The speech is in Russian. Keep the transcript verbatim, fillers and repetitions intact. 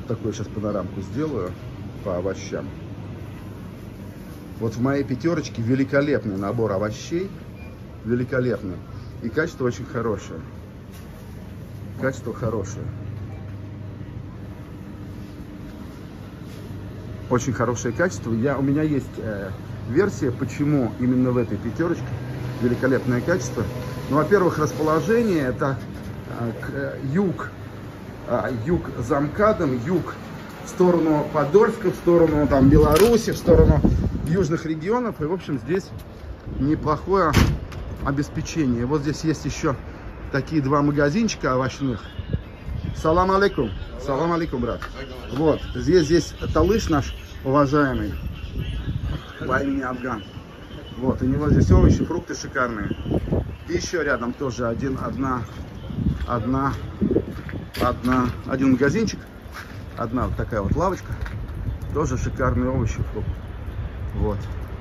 Вот такую сейчас панорамку сделаю по овощам. Вот в моей пятерочке великолепный набор овощей. Великолепный. И качество очень хорошее. Качество хорошее. Очень хорошее качество. Я, у меня есть э, версия, почему именно в этой пятерочке великолепное качество. Ну, во-первых, расположение. Это э, к, э, юг. Э, юг за МКАДом, юг в сторону Подольска, в сторону там Беларуси, в сторону южных регионов. И, в общем, здесь неплохое обеспечение. Вот здесь есть еще такие два магазинчика овощных. Салам алейкум. Салам алейкум, брат. Вот, здесь, здесь талыш наш уважаемый. По имени Афган. Вот, у него здесь овощи, фрукты шикарные. И еще рядом тоже один, одна, одна, одна, один магазинчик. Одна вот такая вот лавочка. Тоже шикарные овощи, фрукты. Вот.